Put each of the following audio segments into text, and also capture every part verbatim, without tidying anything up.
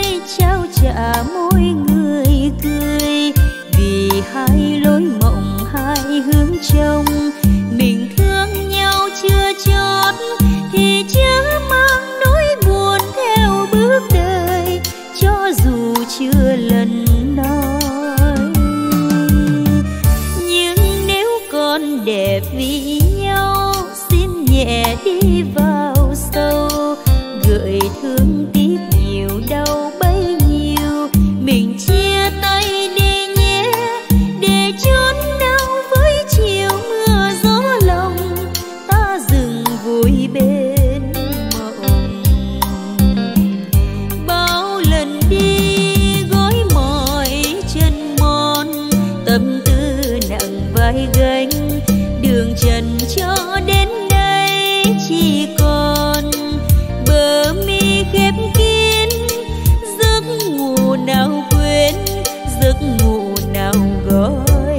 ơi trao trả mỗi người cười, vì hai lối mộng hai hướng trông. Mình thương nhau chưa chót thì chớ mang nỗi buồn theo bước đời, cho dù chưa lần nói. Nhưng nếu còn đẹp vì nhau, xin nhẹ đi vào sâu, gợi thương tiếc nhiều đau bấy nhiêu. Mình chia tay đi nhé, để chốn đau với chiều mưa gió lòng, ta dừng vui bên mộng. Bao lần đi gối mỏi chân mòn, tâm tư nặng vai gánh, đường trần cho đến đây chỉ còn bờ mi khép kín. Giấc ngủ nào quên, giấc ngủ nào gọi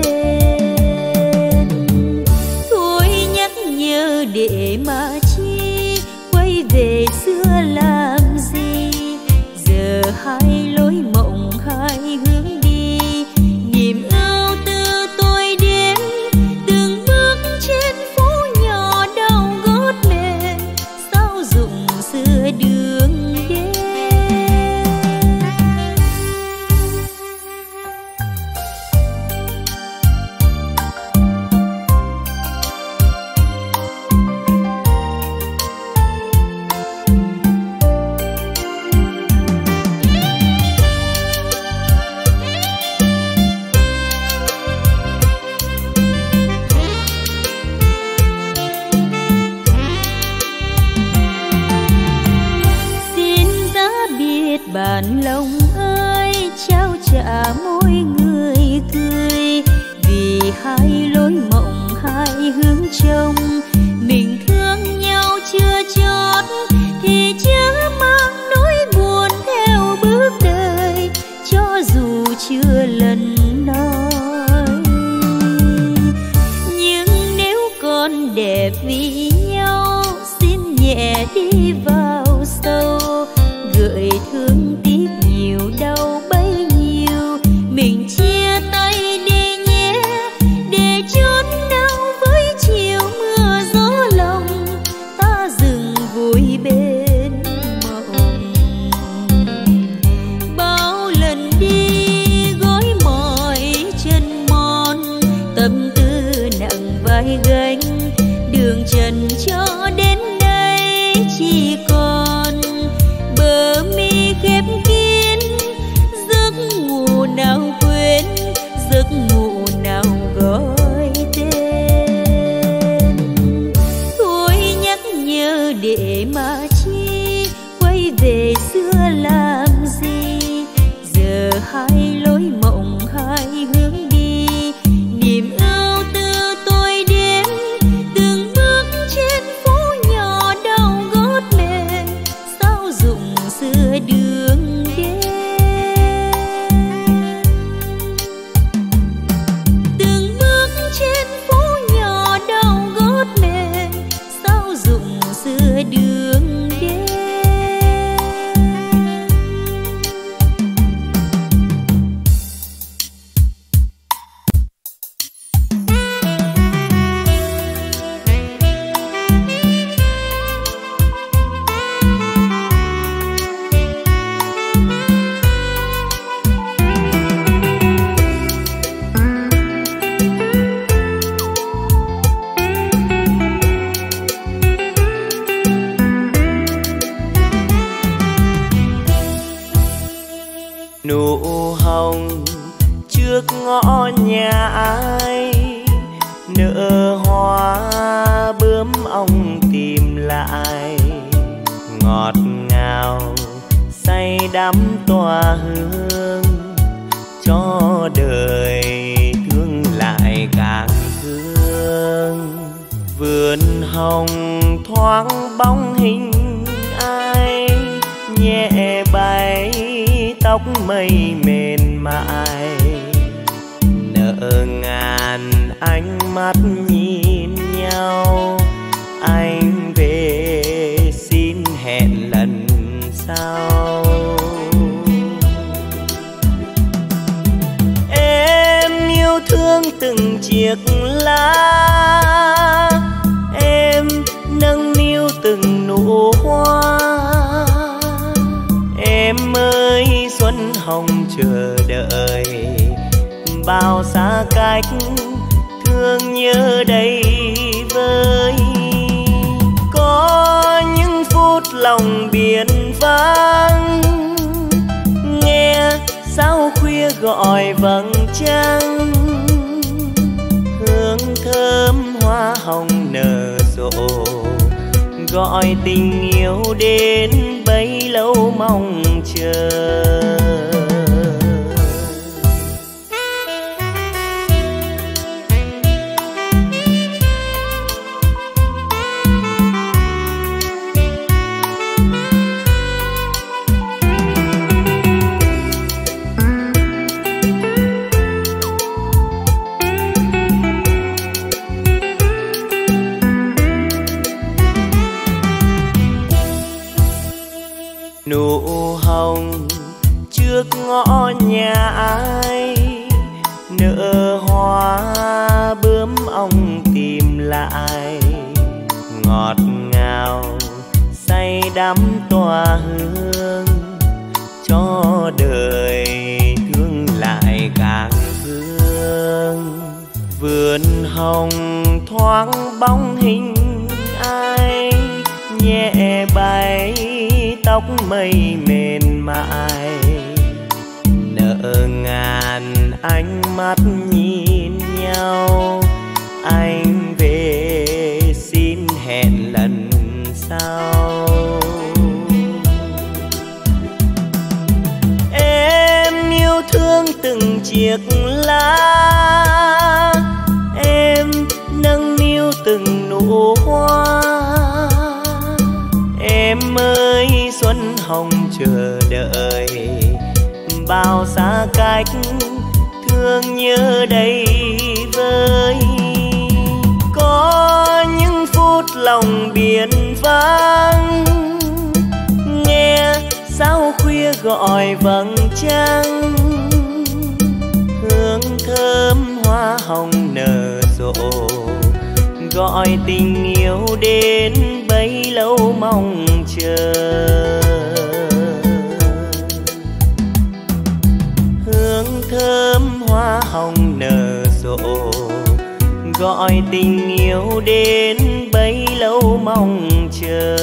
tên. Thôi nhắc nhớ để mà chi, quay về xưa làm gì. Giờ hai lối mộng hai hướng đi, niềm ưu tư tôi đến từng bước trên phố nhỏ đau gót mềm. Sao dụng xưa đường đêm. Bản lòng ơi trao trả mỗi người cười, vì hai lối mộng hai hướng trông. Mình thương nhau chưa chót thì chớ mang nỗi buồn theo bước đời, cho dù chưa lần nói. Nhưng nếu còn đẹp vì nhau, xin nhẹ đi vào sâu, gợi thương tiếc nhiều đau bấy nhiêu. Mình chia tay đi nhé, để chốn đau với chiều mưa gió lòng, ta dừng vui bên mộng. Bao lần đi gối mỏi chân mòn, tâm tư nặng vai gánh, đường trần cho đến đây chỉ còn bờ mi khép kín. Giấc ngủ nào quên, giấc ngủ nào gọi tên. Thôi nhắc nhớ để mà chi, quay về xưa làm gì. Giờ hai lối mộng hai hướng đi, niềm ưu tư tôi đến từng bước trên phố nhỏ đau gót mềm. Sao dụng xưa đường đêm. Từng bước trên phố nhỏ đau gót mềm, sao dụng xưa đường đêm. Nụ hồng trước ngõ nhà ai, nở hoa bướm ong tìm lại. Ngọt ngào say đắm tỏa hương, cho đời thương lại càng thương. Vườn hồng thoáng bóng hình ai, nhẹ bay tóc mây mềm mại. Nợ ngàn ánh mắt nhìn nhau, anh về xin hẹn lần sau. thương từng chiếc lá, em nâng niu từng nụ hoa. Em ơi xuân hồng chờ đợi, bao xa cách thương nhớ đây với. Có những phút lòng biển vắng, nghe sao khuya gọi vầng trăng. Hương thơm hoa hồng nở rộ, gọi tình yêu đến bấy lâu mong chờ. Nụ hồng trước ngõ nhà ai, nở hoa bướm ong tìm lại. Ngọt ngào say đắm tỏa hương, cho đời thương lại càng hương. Vườn hồng thoáng bóng hình ai, nhẹ bay tóc mây mềm mại. Nợ ngàn ánh mắt nhìn nhau, anh về xin hẹn lần sau. Em yêu thương từng chiếc lá, em nâng niu từng nụ hoa. Em ơi xuân hồng chờ đợi, bao xa cách thương nhớ đây với. Có những phút lòng biển vắng, nghe sao khuya gọi vầng trăng. Hương thơm hoa hồng nở rộ, gọi tình yêu đến bấy lâu mong chờ. Hương thơm hoa hồng nở rộ, gọi tình yêu đến bấy lâu mong chờ.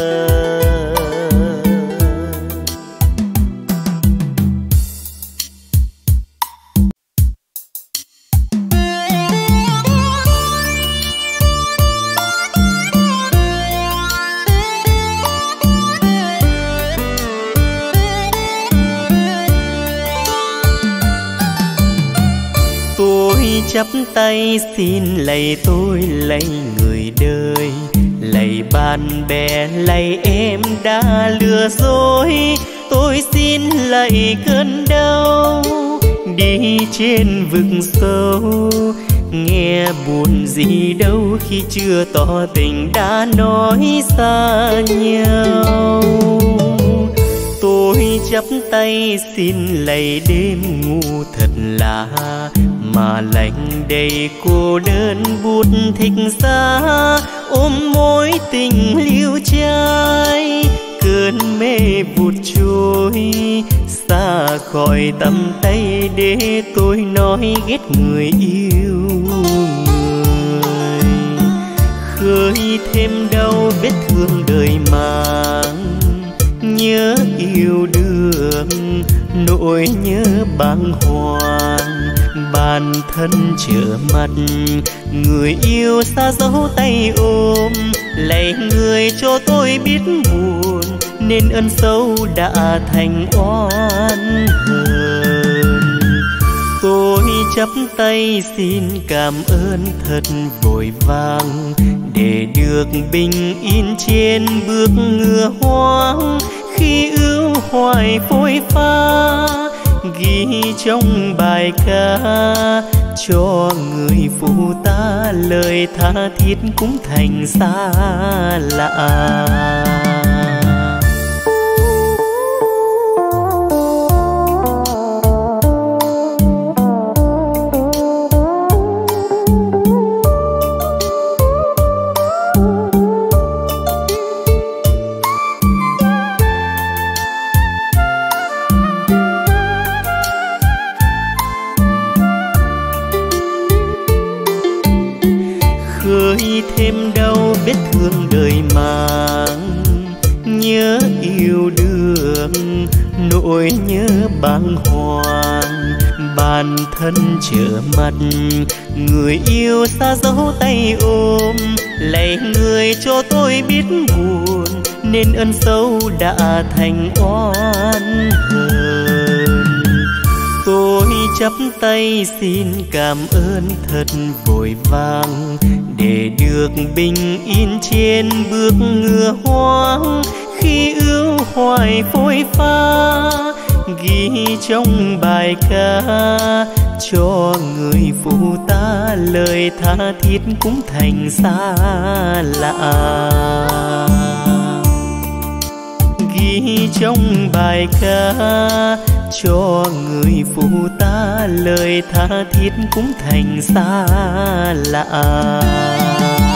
Chắp tay xin lạy tôi lạy người đời, lạy bạn bè lạy em đã lừa dối. Tôi xin lạy cơn đau đi trên vực sâu, nghe buồn gì đâu khi chưa tỏ tình đã nói xa nhau. Tôi chắp tay xin lạy đêm ngủ thật lạ, mà lạnh đầy cô đơn bút thích xa. Ôm mối tình liêu trai, cơn mê vụt trôi xa khỏi tầm tay để tôi nói ghét người yêu người. Khơi thêm đau vết thương đời mang, nhớ yêu đương nỗi nhớ bàng hoàng. Bản thân trở mặt người yêu xa dấu tay ôm, lạy người cho tôi biết buồn nên ân sâu đã thành oan hờn. Tôi chắp tay xin cảm ơn thật vội vàng, để được bình yên trên bước ngựa hoang. Khi ưu hoài phôi pha ghi trong bài ca, cho người phụ ta lời tha thiết cũng thành xa lạ. nỗi nhớ bàng hoàng. Bản thân trở mặt, người yêu xa dấu tay ôm, lạy người cho tôi biết buồn, nên ân sâu đã thành oan hờn. Tôi chắp tay xin cảm ơn thật vội vàng, để được bình yên trên bước ngựa hoang. Khi ưu hoài phôi pha, ghi trong bài ca, cho người phụ ta lời tha thiết cũng thành xa lạ. Ghi trong bài ca, cho người phụ ta lời tha thiết cũng thành xa lạ.